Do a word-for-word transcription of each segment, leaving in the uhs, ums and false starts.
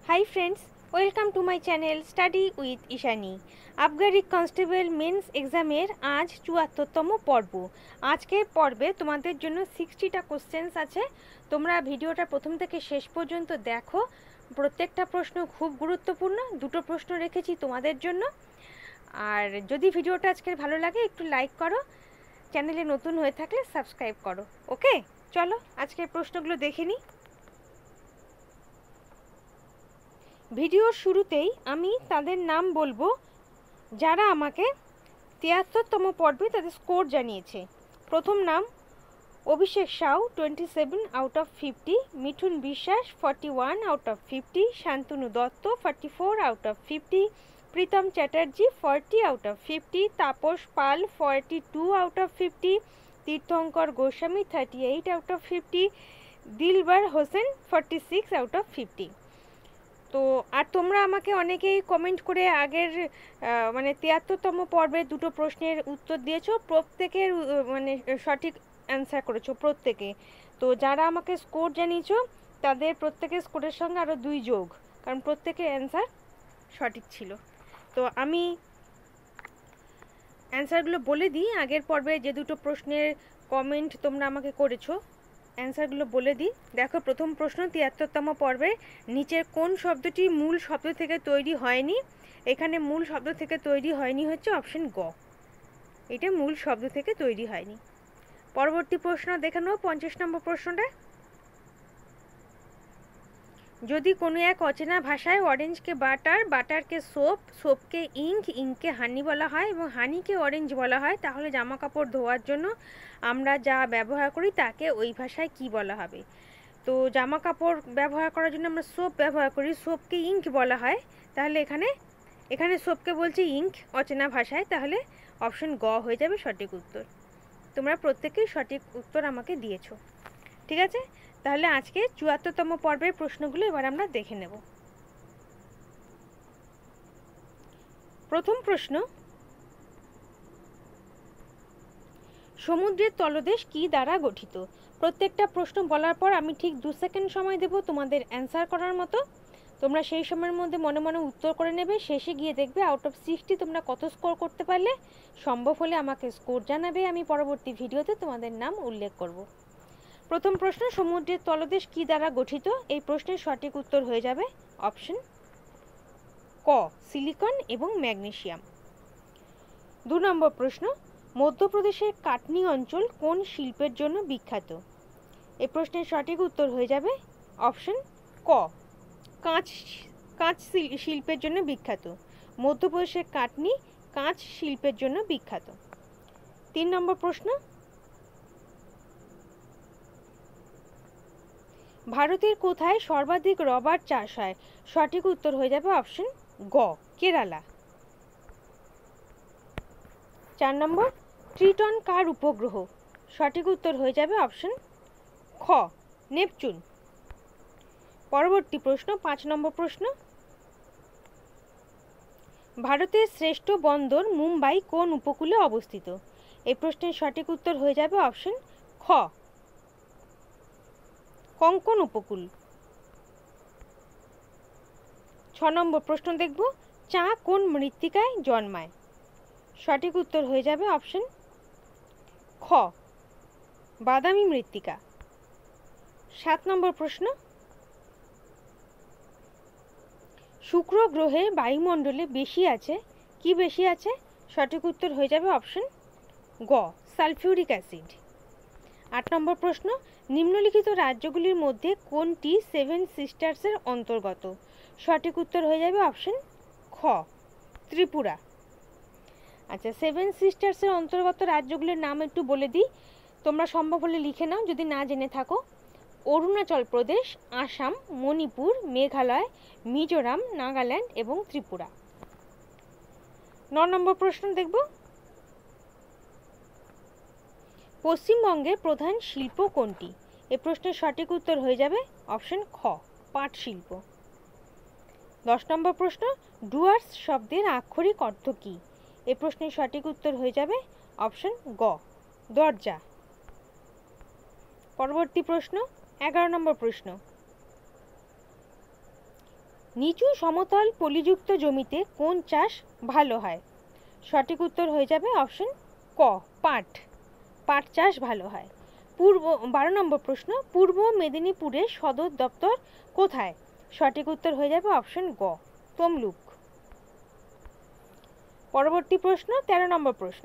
High friends, welcome to my channel study with Ishani. আবগারি constable men's এক্সামের আজ চুয়াত্তরতম পর্ব। আজকের পর্বে তোমাদের জন্য সিক্সটিটা কোশ্চেন্স আছে। তোমরা ভিডিওটা প্রথম থেকে শেষ পর্যন্ত দেখো। প্রত্যেকটা প্রশ্ন খুব গুরুত্বপূর্ণ। দুটো প্রশ্ন রেখেছি তোমাদের জন্য। আর যদি ভিডিওটা আজকের ভালো লাগে একটু লাইক করো, চ্যানেলে নতুন হয়ে থাকলে সাবস্ক্রাইব করো। ওকে, চলো আজকের প্রশ্নগুলো দেখে নিই। ভিডিওর শুরুতেই আমি তাদের নাম বলবো যারা আমাকে তিয়াত্তরতম পর্বে তাদের স্কোর জানিয়েছে। প্রথম নাম Abhishek Shaw, twenty seven out of fifty. Mithun Biswas, forty one out of fifty. Shantanu Dutta, forty four out of fifty. Pritam Chatterjee, forty out of fifty. Tapas Pal, forty two out of fifty. Tirthankar Goswami, thirty eight out of fifty. Dilbar Hossain, forty six out of fifty. তো আর তোমরা আমাকে অনেকেই comment করে আগের মানে তিয়াত্তরতম পর্বে দুটো প্রশ্নের উত্তর দিয়েছো, প্রত্যেকের মানে সঠিক অ্যান্সার করেছো প্রত্যেকে। তো যারা আমাকে স্কোর জানিয়েছো তাদের প্রত্যেকের স্কোরের সঙ্গে আরও দুই যোগ, কারণ প্রত্যেকের অ্যান্সার সঠিক ছিল। তো আমি অ্যান্সারগুলো বলে দিই। আগের পর্বে যে দুটো প্রশ্নের কমেন্ট তোমরা আমাকে করেছো অ্যান্সারগুলো বলে দিই। দেখো, প্রথম প্রশ্ন, তিয়াত্তরতম পর্বে নিচের কোন শব্দটি মূল শব্দ থেকে তৈরি হয়নি? এখানে মূল শব্দ থেকে তৈরি হয়নি হচ্ছে অপশন গ, এটা মূল শব্দ থেকে তৈরি হয়নি। পরবর্তী প্রশ্ন দেখে নেব, পঞ্চাশ নম্বর প্রশ্নটা। যদি কোনো এক অচেনা ভাষায় অরেঞ্জকে বাটার, বাটারকে সোপ, সোপকে ইঙ্ক, ইঙ্ককে হানি বলা হয় এবং হানিকে অরেঞ্জ বলা হয়, তাহলে জামা কাপড় ধোয়ার জন্য আমরা যা ব্যবহার করি তাকে ওই ভাষায় কি বলা হবে? তো জামা কাপড় ব্যবহার করার জন্য আমরা সোপ ব্যবহার করি, সোপকে ইঙ্ক বলা হয়। তাহলে এখানে এখানে সোপকে বলছে ইঙ্ক অচেনা ভাষায়, তাহলে অপশন গ হয়ে যাবে সঠিক উত্তর। তোমরা প্রত্যেকেই সঠিক উত্তর আমাকে দিয়েছো, ঠিক আছে? তাহলে আজকে চুয়াত্তরতম পর্বের প্রশ্নগুলো এবার আমরা দেখে নেব। প্রথম প্রশ্ন, সমুদ্রের তলদেশ কি দ্বারা গঠিত? প্রত্যেকটা প্রশ্ন বলার পর আমি ঠিক দু সেকেন্ড সময় দেব তোমাদের অ্যান্সার করার মতো। তোমরা সেই সময়ের মধ্যে মনে মনে উত্তর করে নেবে। শেষে গিয়ে দেখবে আউট অফ সিক্সটি তোমরা কত স্কোর করতে পারলে। সম্ভব হলে আমাকে স্কোর জানাবে, আমি পরবর্তী ভিডিওতে তোমাদের নাম উল্লেখ করব। প্রথম প্রশ্ন, সমুদ্রের তলদেশ কি দ্বারা গঠিত? এই প্রশ্নের সঠিক উত্তর হয়ে যাবে অপশন ক, সিলিকন এবং ম্যাগনেসিয়াম। দু নম্বর প্রশ্ন, মধ্যপ্রদেশের কাটনি অঞ্চল কোন শিল্পের জন্য বিখ্যাত? এই প্রশ্নের সঠিক উত্তর হয়ে যাবে অপশন ক, কাঁচ কাঁচ শিল্পের জন্য বিখ্যাত। মধ্যপ্রদেশের কাটনি কাঁচ শিল্পের জন্য বিখ্যাত। তিন নম্বর প্রশ্ন, ভারতের কোথায় সর্বাধিক রবার চাষ হয়? সঠিক উত্তর হয়ে যাবে অপশন গ, কেরালা। চার নম্বর, ট্রিটন কার উপগ্রহ? সঠিক উত্তর হয়ে যাবে অপশন খ, নেপচুন। পরবর্তী প্রশ্ন, পাঁচ নম্বর প্রশ্ন, ভারতের শ্রেষ্ঠ বন্দর মুম্বাই কোন উপকূলে অবস্থিত? এই প্রশ্নের সঠিক উত্তর হয়ে যাবে অপশন খ, কোঙ্কণ উপকূল। ছ নম্বর প্রশ্ন দেখব, চা কোন মৃত্তিকায় জন্মায়? সঠিক উত্তর হয়ে যাবে অপশন খ, বাদামি মৃত্তিকা। সাত নম্বর প্রশ্ন, শুক্র গ্রহের বায়ুমণ্ডলে বেশি আছে, কি বেশি আছে? সঠিক উত্তর হয়ে যাবে অপশন গ, সালফিউরিক অ্যাসিড। আট নম্বর প্রশ্ন, নিম্নলিখিত রাজ্যগুলির মধ্যে কোনটি সেভেন সিস্টার্সের অন্তর্গত? সঠিক উত্তর হয়ে যাবে অপশন খ, ত্রিপুরা। আচ্ছা, সেভেন সিস্টার্সের অন্তর্গত রাজ্যগুলির নাম একটু বলে দিই, তোমরা সম্ভব হলে লিখে নাও যদি না জেনে থাকো। অরুণাচল প্রদেশ, আসাম, মণিপুর, মেঘালয়, মিজোরাম, নাগাল্যান্ড এবং ত্রিপুরা। ন নম্বর প্রশ্ন দেখব, পশ্চিমবঙ্গের প্রধান শিল্প কোনটি? এ প্রশ্নের সঠিক উত্তর হয়ে যাবে অপশন খ, পাট শিল্প। দশ নম্বর প্রশ্ন, ডুয়ার্স শব্দের আক্ষরিক অর্থ কী? এ প্রশ্নের সঠিক উত্তর হয়ে যাবে অপশন গ, দরজা। পরবর্তী প্রশ্ন, এগারো নম্বর প্রশ্ন, নিচু সমতল পলিযুক্ত জমিতে কোন চাষ ভালো হয়? সঠিক উত্তর হয়ে যাবে অপশন ক, পাট। পাট চাষ ভালো হয়। পূর্ব বারো নম্বর প্রশ্ন, পূর্ব মেদিনীপুরের সদর দপ্তর কোথায়? সঠিক উত্তর হয়ে যাবে অপশন গ, তমলুক। পরবর্তী প্রশ্ন তেরো নম্বর প্রশ্ন,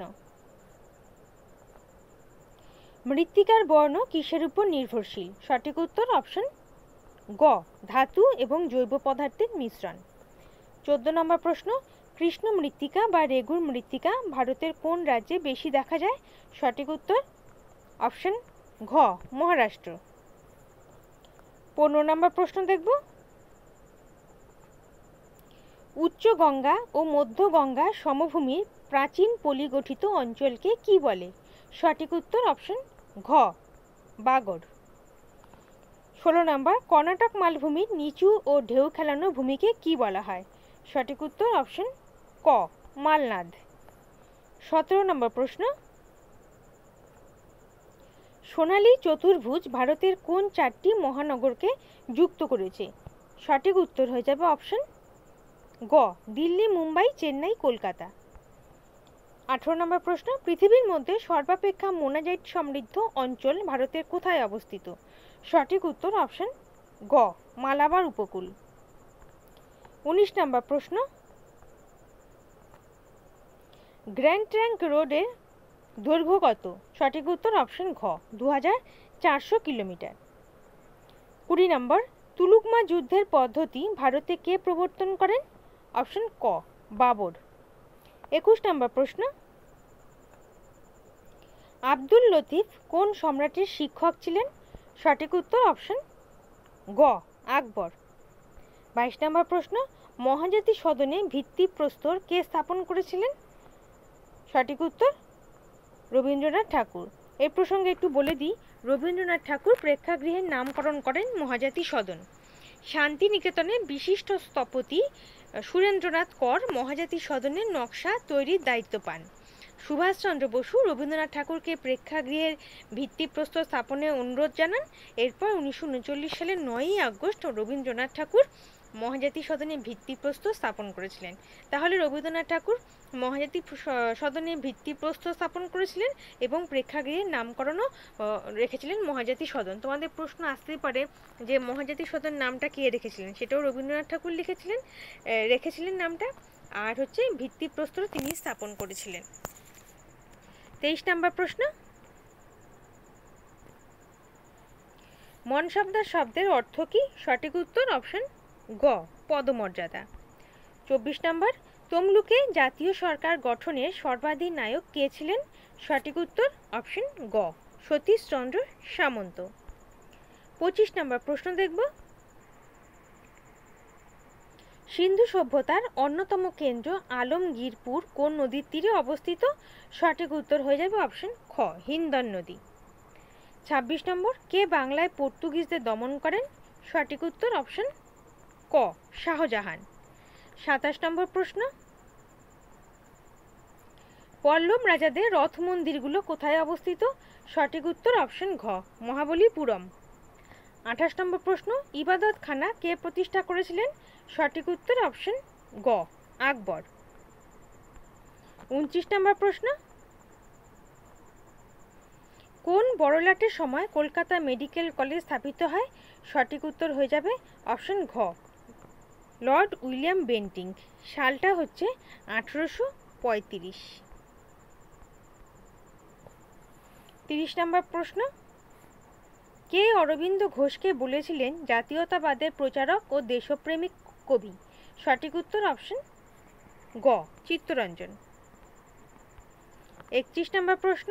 মৃত্তিকার বর্ণ কিসের উপর নির্ভরশীল? সঠিক উত্তর অপশন গ, ধাতু এবং জৈব পদার্থের মিশ্রণ। চোদ্দ নম্বর প্রশ্ন, কৃষ্ণ মৃত্তিকা বা রেগুর মৃত্তিকা ভারতের কোন রাজ্যে বেশি দেখা যায়? সঠিক উত্তর অপশন ঘ, মহারাষ্ট্র। পনেরো নম্বর প্রশ্ন দেখব, উচ্চ গঙ্গা ও মধ্য গঙ্গা সমভূমির প্রাচীন পলিগঠিত অঞ্চলকে কি বলে? সঠিক উত্তর অপশন ঘ, বাগড়। ষোলো নম্বর, কর্ণাটক মালভূমির নিচু ও ঢেউ খেলানো ভূমিকে কি বলা হয়? সঠিক উত্তর অপশন ক, মালনাদ। সতেরো নম্বর প্রশ্ন, সোনালী চতুর্ভুজ ভারতের কোন চারটি মহানগরকে যুক্ত করেছে? সঠিক উত্তর হয়ে যাবে অপশন গ, দিল্লি, মুম্বাই, চেন্নাই, কলকাতা। আঠারো নম্বর প্রশ্ন, পৃথিবীর মধ্যে সর্বাপেক্ষা মোনাজাইট সমৃদ্ধ অঞ্চল ভারতের কোথায় অবস্থিত? সঠিক উত্তর অপশন গ, মালাবার উপকূল। উনিশ নম্বর প্রশ্ন, গ্র্যান্ড ট্রাঙ্ক রোডের দৈর্ঘ্য কত? সঠিক উত্তর অপশন ঘ, দু হাজার চারশো কিলোমিটার। কুড়ি নম্বর, তুলুকমা যুদ্ধের পদ্ধতি ভারতে কে প্রবর্তন করেন? অপশন ক, বাবর। একুশ নম্বর প্রশ্ন, আব্দুল লতিফ কোন সম্রাটের শিক্ষক ছিলেন? সঠিক উত্তর অপশন গ, আকবর। বাইশ নম্বর প্রশ্ন, মহাজাতি সদনে ভিত্তিপ্রস্তর কে স্থাপন করেছিলেন? সঠিক উত্তর রবীন্দ্রনাথ ঠাকুর। এই প্রসঙ্গে একটু বলে দিই, রবীন্দ্রনাথ ঠাকুর প্রেক্ষাগৃহের নামকরণ করেন মহাজাতি সদন। শান্তিনিকেতনের বিশিষ্ট স্থপতি সুরেন্দ্রনাথ কর মহাজাতি সদনের নকশা তৈরির দায়িত্ব পান। সুভাষচন্দ্র বসু রবীন্দ্রনাথ ঠাকুরকে প্রেক্ষাগৃহের ভিত্তিপ্রস্তর স্থাপনের অনুরোধ জানান। এরপর উনিশশো উনচল্লিশ সালের নয়ই আগস্ট রবীন্দ্রনাথ ঠাকুর মহাজাতি সদনে ভিত্তিপ্রস্তর স্থাপন করেছিলেন। তাহলে রবীন্দ্রনাথ ঠাকুর মহাজাতি সদনে ভিত্তিপ্রস্তর স্থাপন করেছিলেন এবং প্রেক্ষাগৃহের নামকরণও রেখেছিলেন মহাজাতি সদন। তোমাদের প্রশ্ন আসতেই পারে যে মহাজাতি সদন নামটা কে রেখেছিলেন? সেটাও রবীন্দ্রনাথ ঠাকুর লিখেছিলেন রেখেছিলেন নামটা, আর হচ্ছে ভিত্তিপ্রস্তর তিনি স্থাপন করেছিলেন। তেইশ নম্বর প্রশ্ন, মনসবদার শব্দের অর্থ কি? সঠিক উত্তর অপশন গ, পদমর্যাদা। চব্বিশ নম্বর, তমলুকে জাতীয় সরকার গঠনের সর্বাধিনায়ক কে ছিলেন? সঠিক উত্তর অপশন গ, সতীশচন্দ্র সামন্ত। পঁচিশ নম্বর প্রশ্ন দেখব, সিন্ধু সভ্যতার অন্যতম কেন্দ্র আলমগীরপুর কোন নদীর তীরে অবস্থিত? সঠিক উত্তর হয়ে যাবে অপশন খ, হিন্দন নদী। ছাব্বিশ নম্বর, কে বাংলায় পর্তুগিজদের দমন করেন? সঠিক উত্তর অপশন ক, শাহজাহান। সাতাশ নম্বর প্রশ্ন, পল্লব রাজাদের রথ মন্দিরগুলো কোথায় অবস্থিত? সঠিক উত্তর অপশন ঘ, মহাবলীপুরম। আঠাশ নম্বর প্রশ্ন, ইবাদতখানা কে প্রতিষ্ঠা করেছিলেন? সঠিক উত্তর অপশন গ, আকবর। উনত্রিশ নম্বর প্রশ্ন, কোন বড়লাটের সময় কলকাতা মেডিকেল কলেজ স্থাপিত হয়? সঠিক উত্তর হয়ে যাবে অপশন ঘ, লর্ড উইলিয়াম বেন্টিং। সালটা হচ্ছে আঠেরোশো পঁয়ত্রিশ। তিরিশ নম্বর প্রশ্ন, কে অরবিন্দ ঘোষকে বলেছিলেন জাতীয়তাবাদের প্রচারক ও দেশপ্রেমিক কবি? সঠিক উত্তর অপশন গ, চিত্তরঞ্জন। একত্রিশ নম্বর প্রশ্ন,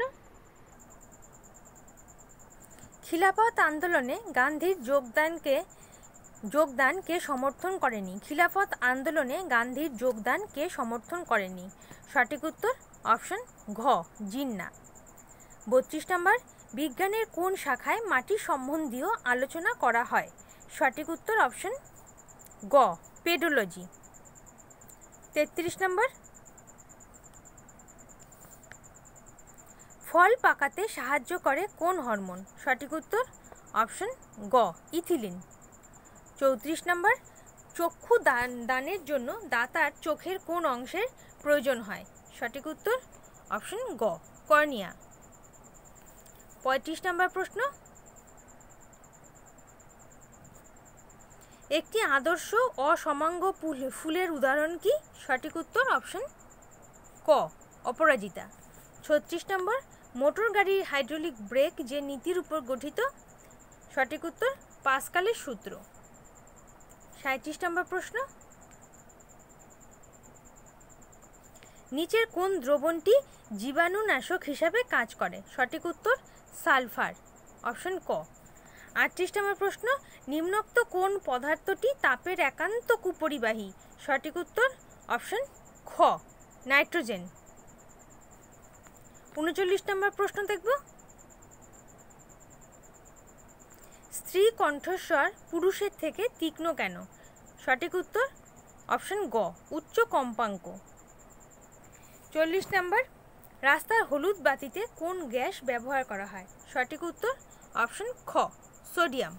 খিলাফত আন্দোলনে গান্ধীর যোগদানকে যোগদানকে সমর্থন করেনি? খিলাফত আন্দোলনে গান্ধীর যোগদানকে সমর্থন করেনি? সঠিক উত্তর অপশন ঘ, জিন্না। বত্রিশ নম্বর, বিজ্ঞানের কোন শাখায় মাটি সম্বন্ধীয় আলোচনা করা হয়? সঠিক উত্তর অপশন গ, পেডোলজি। তেত্রিশ নম্বর, ফল পাকাতে সাহায্য করে কোন হরমোন? সঠিক উত্তর অপশন গ, ইথিলিন। চৌত্রিশ নম্বর, চক্ষু দান দানের জন্য দাতার চোখের কোন অংশের প্রয়োজন হয়? সঠিক উত্তর অপশন গ, কর্নিয়া। পঁয়ত্রিশ নম্বর প্রশ্ন, একটি আদর্শ অসমাঙ্গ ফুলের উদাহরণ কি? সঠিক উত্তর অপশন ক, অপরাজিতা। ছত্রিশ নম্বর, মোটর গাড়ির হাইড্রোলিক ব্রেক যে নীতির উপর গঠিত? সঠিক উত্তর পাস্কালের সূত্র। সাঁইত্রিশ নম্বর প্রশ্ন, নিচের কোন দ্রবণটি জীবাণুনাশক হিসাবে কাজ করে? সঠিক উত্তর সালফার, অপশন ক। আটত্রিশ নম্বর প্রশ্ন, নিম্নোক্ত কোন পদার্থটি তাপের একান্ত কুপরিবাহী? সঠিক উত্তর অপশন খ, নাইট্রোজেন। উনচল্লিশ নম্বর প্রশ্ন দেখব, স্ত্রী কণ্ঠস্বর পুরুষের থেকে তীক্ষ্ণ কেন? সঠিক উত্তর অপশন গ, উচ্চ কম্পাঙ্ক। চল্লিশ নম্বর, রাস্তার হলুদ বাতিতে কোন গ্যাস ব্যবহার করা হয়? সঠিক উত্তর অপশন খ, সোডিয়াম।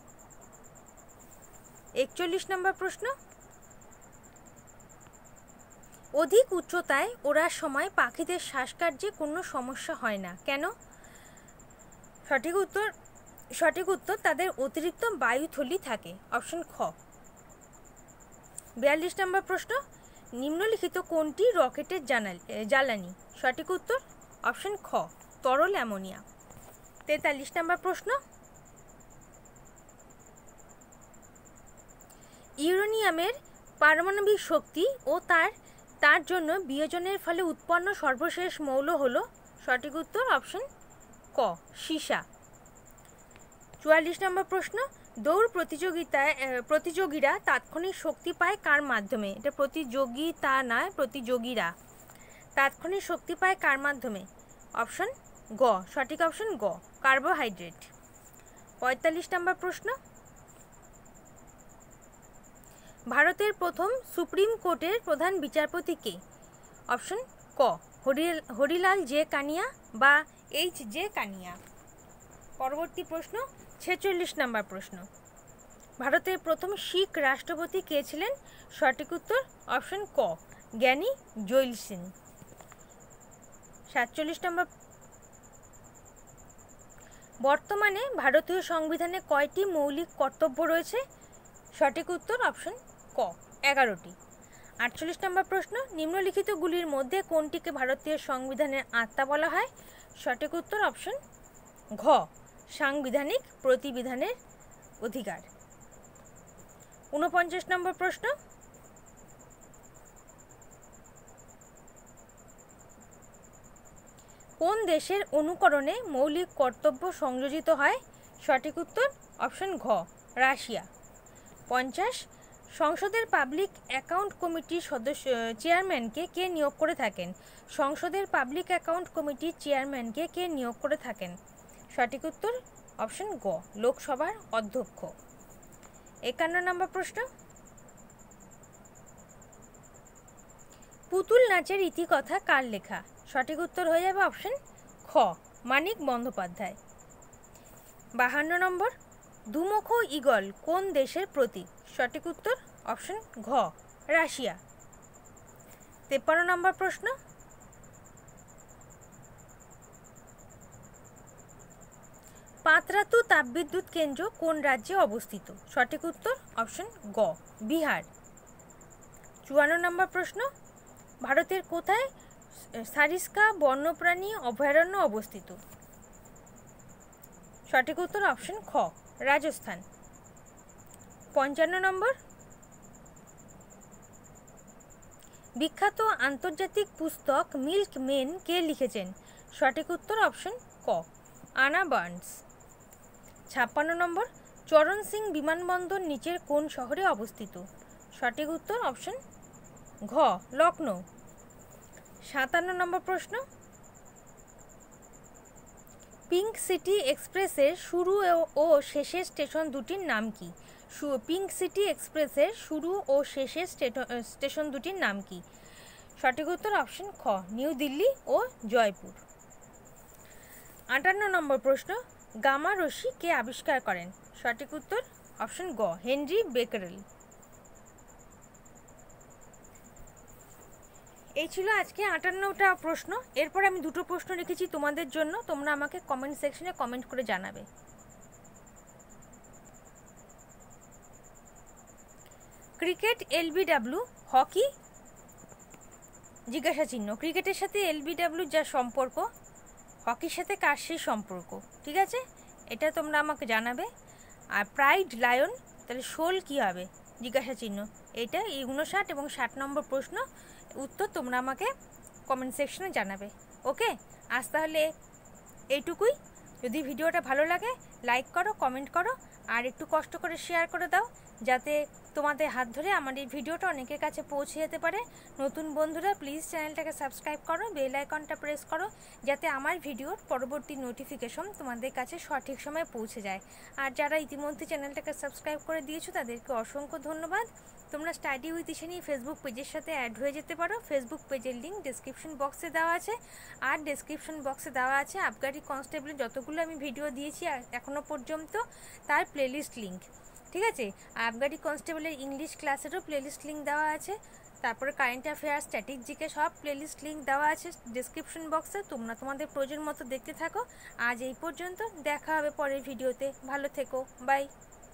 একচল্লিশ নম্বর প্রশ্ন, অধিক উচ্চতায় ওড়ার সময় পাখিদের শ্বাসকার্যে কোনো সমস্যা হয় না কেন? সঠিক উত্তর সঠিক উত্তর তাদের অতিরিক্ত বায়ুথলি থাকে, অপশন খ। বিয়াল্লিশ নম্বর প্রশ্ন, নিম্নলিখিত কোনটি রকেটের জ্বালানি? সঠিক উত্তর অপশন খ, তরল অ্যামোনিয়া। তেতাল্লিশ নম্বর প্রশ্ন, ইউরেনিয়ামের পারমাণবিক শক্তি ও তার তার জন্য বিয়োজনের ফলে উৎপন্ন সর্বশেষ মৌল হলো? সঠিক উত্তর অপশন ক, সীসা। চুয়াল্লিশ নম্বর প্রশ্ন, দৌড় প্রতিযোগিতায় প্রতিযোগীরা তাৎক্ষণিক শক্তি পায় কার মাধ্যমে? এটা প্রতিযোগিতা নয়, প্রতিযোগীরা তাৎক্ষণিক শক্তি পায় কার মাধ্যমে? অপশন গ, সঠিক অপশন গ, কার্বোহাইড্রেট। পঁয়তাল্লিশ নম্বর প্রশ্ন, ভারতের প্রথম সুপ্রিম কোর্টের প্রধান বিচারপতি কে? অপশন ক, হরিলাল জে কানিয়া বা এইচ জে কানিয়া। পরবর্তী প্রশ্ন, ছেচল্লিশ নম্বর প্রশ্ন, ভারতের প্রথম শিখ রাষ্ট্রপতি কে ছিলেন? সঠিক উত্তর অপশন ক, জ্ঞানী জৈল সিং। সাতচল্লিশ নম্বর, বর্তমানে ভারতীয় সংবিধানে কয়টি মৌলিক কর্তব্য রয়েছে? সঠিক উত্তর অপশন ক, এগারোটি। আটচল্লিশ নম্বর প্রশ্ন, নিম্নলিখিতগুলির মধ্যে কোনটিকে ভারতীয় সংবিধানের আত্মা বলা হয়? সঠিক উত্তর অপশন ঘ, সাংবিধানিক প্রতিবিধানের অধিকার। ঊনপঞ্চাশ নম্বর প্রশ্ন, কোন দেশের অনুকরণে মৌলিক কর্তব্য সংযোজিত হয়? সঠিক উত্তর অপশন ঘ, রাশিয়া। পঞ্চাশ, সংসদের পাবলিক অ্যাকাউন্ট কমিটির সদস্য চেয়ারম্যানকে কে নিয়োগ করে থাকেন? সংসদের পাবলিক অ্যাকাউন্ট কমিটির চেয়ারম্যানকে কে নিয়োগ করে থাকেন? সঠিক উত্তর অপশন গ, লোকসভার অধ্যক্ষ। একান্ন নম্বর প্রশ্ন, পুতুল নাচের ইতিকথা কার লেখা? সঠিক উত্তর হয়ে যাবে অপশন খ, মানিক বন্দ্যোপাধ্যায়। বাহান্ন নম্বর, দুমুখ ঈগল কোন দেশের প্রতীক? সঠিক উত্তর অপশন ঘ, রাশিয়া। তেপ্পান্ন নম্বর প্রশ্ন, পাতরাতু তাপবিদ্যুৎ কেন্দ্র কোন রাজ্যে অবস্থিত? সঠিক উত্তর অপশন গ, বিহার। চুয়ান্ন নম্বর প্রশ্ন, ভারতের কোথায় সারিস্কা বন্যপ্রাণী অভয়ারণ্য অবস্থিত? সঠিক উত্তর অপশন খ, রাজস্থান। পঞ্চান্ন নম্বর, বিখ্যাত আন্তর্জাতিক পুস্তক মিল্ক মেন কে লিখেছেন? সঠিক উত্তর অপশন ক, আনা বার্নস। ছাপ্পান্ন নম্বর, চরণ সিং বিমানবন্দর নিচের কোন শহরে অবস্থিত? সঠিক উত্তর অপশন ঘ, লখনৌ। সাতান্ন নম্বর প্রশ্ন, পিঙ্ক সিটি এক্সপ্রেসের শুরু ও শেষের স্টেশন দুটির নাম কি? পিঙ্ক সিটি এক্সপ্রেসের শুরু ও শেষের স্টেশন দুটির নাম কি? সঠিক উত্তর অপশন খ, নিউ দিল্লি ও জয়পুর। আটান্ন নম্বর প্রশ্ন, গামা রশ্মি কে আবিষ্কার করেন? সঠিক উত্তর অপশন গ, হেনরি বেকারেল। এই ছিল আজকে আটান্নটা প্রশ্ন। এরপর আমি দুটো প্রশ্ন রেখেছি তোমাদের জন্য, তোমরা আমাকে কমেন্ট সেকশনে কমেন্ট করে জানাবে। ক্রিকেট এলবিডব্লিউ, হকি জিজ্ঞাসা চিহ্ন। ক্রিকেটের সাথে এলবিডব্লিউ যা সম্পর্ক, হকির সাথে কার সেই সম্পর্ক, ঠিক আছে, এটা তোমরা আমাকে জানাবে। আর প্রাইড লায়ন, তাহলে শোল কী হবে জিজ্ঞাসা চিহ্ন। এটা এই উনষাট এবং ষাট নম্বর প্রশ্ন, উত্তর তোমরা আমাকে কমেন্ট সেকশনে জানাবে। ওকে, আজ তাহলে এইটুকুই। যদি ভিডিওটা ভালো লাগে লাইক করো, কমেন্ট করো, আর একটু কষ্ট করে শেয়ার করে দাও, যাতে তোমাদের হাত ধরে আমার এই ভিডিওটা অনেকের কাছে পৌঁছে যেতে পারে। নতুন বন্ধুরা প্লিজ চ্যানেলটাকে সাবস্ক্রাইব করো, বেল আইকনটা প্রেস করো, যাতে আমার ভিডিওর পরবর্তী নোটিফিকেশন তোমাদের কাছে সঠিক সময়ে পৌঁছে যায়। আর যারা ইতিমধ্যে চ্যানেলটাকে সাবস্ক্রাইব করে দিয়েছো তাদেরকে অসংখ্য ধন্যবাদ। তোমরা স্টাডি উইথ ইশানি ফেসবুক পেজের সাথে অ্যাড হয়ে যেতে পারো। ফেসবুক পেজের লিঙ্ক ডেসক্রিপশন বক্সে দেওয়া আছে, আর ডেসক্রিপশন বক্সে দেওয়া আছে আবগারি কনস্টেবলের যতগুলো আমি ভিডিও দিয়েছি এখনও পর্যন্ত তার প্লেলিস্ট লিঙ্ক, ঠিক আছে। আবগারি কনস্টেবলের ইংলিশ ক্লাসেরও প্লেলিস্ট লিঙ্ক দেওয়া আছে, তারপরে কারেন্ট অ্যাফেয়ার্স, স্ট্যাটিক জিকে সব প্লেলিস্ট লিঙ্ক দেওয়া আছে ডেসক্রিপশন বক্সে। তোমরা তোমাদের প্রয়োজন মতো দেখতে থাকো। আজ এই পর্যন্ত, দেখা হবে পরের ভিডিওতে। ভালো থেকো, বাই।